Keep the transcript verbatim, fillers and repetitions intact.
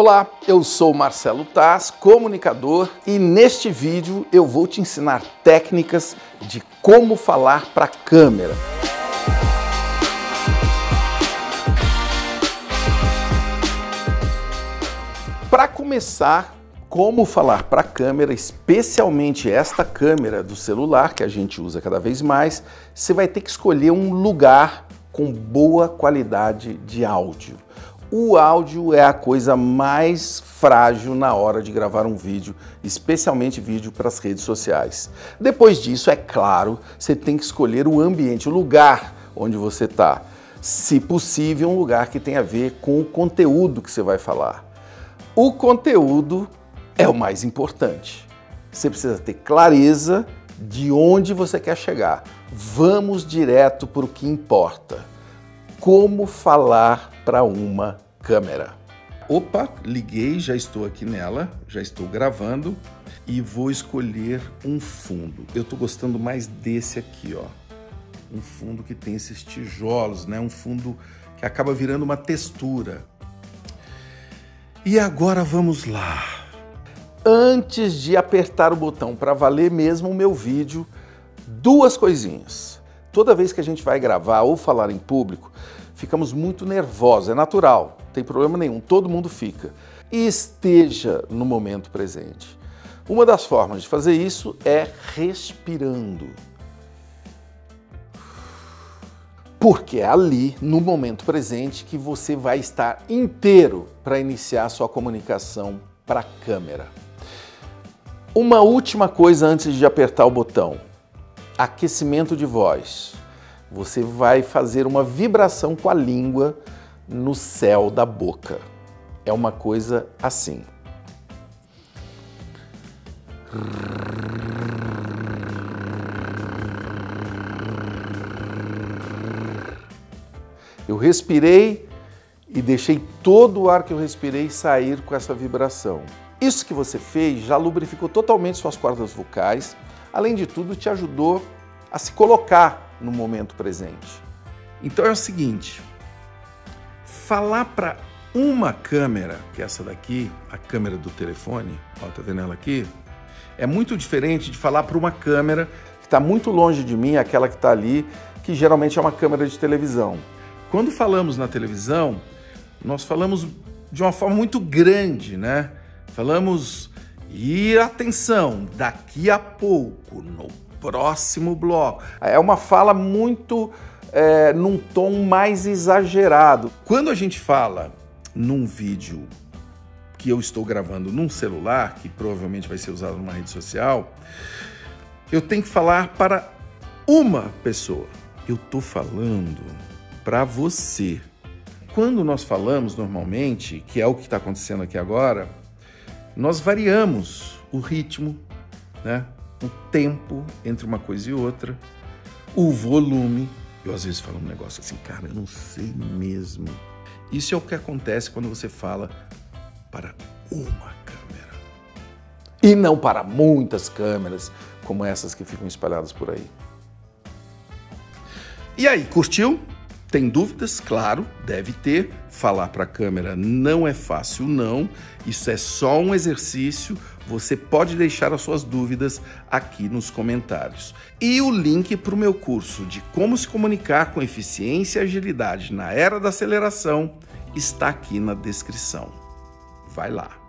Olá, eu sou Marcelo Taz, comunicador, e neste vídeo eu vou te ensinar técnicas de como falar para a câmera. Para começar, como falar para a câmera, especialmente esta câmera do celular que a gente usa cada vez mais, você vai ter que escolher um lugar com boa qualidade de áudio. O áudio é a coisa mais frágil na hora de gravar um vídeo, especialmente vídeo para as redes sociais. Depois disso, é claro, você tem que escolher o ambiente, o lugar onde você está. Se possível, um lugar que tenha a ver com o conteúdo que você vai falar. O conteúdo é o mais importante. Você precisa ter clareza de onde você quer chegar. Vamos direto para o que importa. Como falar para uma câmera. Opa, liguei, já estou aqui nela, já estou gravando e vou escolher um fundo. Eu estou gostando mais desse aqui, ó. Um fundo que tem esses tijolos, né? Um fundo que acaba virando uma textura. E agora vamos lá. Antes de apertar o botão para valer mesmo o meu vídeo, duas coisinhas. Toda vez que a gente vai gravar ou falar em público, ficamos muito nervosos, é natural, não tem problema nenhum, todo mundo fica. E esteja no momento presente. Uma das formas de fazer isso é respirando. Porque é ali, no momento presente, que você vai estar inteiro para iniciar sua comunicação para a câmera. Uma última coisa antes de apertar o botão. Aquecimento de voz. Você vai fazer uma vibração com a língua no céu da boca. É uma coisa assim. Eu respirei e deixei todo o ar que eu respirei sair com essa vibração. Isso que você fez já lubrificou totalmente suas cordas vocais. Além de tudo, te ajudou a se colocar no momento presente. Então é o seguinte, falar para uma câmera, que é essa daqui, a câmera do telefone, ó, tá vendo ela aqui? É muito diferente de falar para uma câmera que está muito longe de mim, aquela que está ali, que geralmente é uma câmera de televisão. Quando falamos na televisão, nós falamos de uma forma muito grande, né? Falamos, e atenção, daqui a pouco, no próximo bloco. É uma fala muito, é, num tom mais exagerado. Quando a gente fala num vídeo que eu estou gravando num celular, que provavelmente vai ser usado numa rede social, eu tenho que falar para uma pessoa. Eu estou falando para você. Quando nós falamos normalmente, que é o que está acontecendo aqui agora, nós variamos o ritmo, né? O tempo entre uma coisa e outra, o volume. Eu às vezes falo um negócio assim, cara, eu não sei mesmo. Isso é o que acontece quando você fala para uma câmera. E não para muitas câmeras, como essas que ficam espalhadas por aí. E aí, curtiu? Tem dúvidas? Claro, deve ter. Falar para a câmera não é fácil, não. Isso é só um exercício. Você pode deixar as suas dúvidas aqui nos comentários. E o link para o meu curso de como se comunicar com eficiência e agilidade na era da aceleração está aqui na descrição. Vai lá!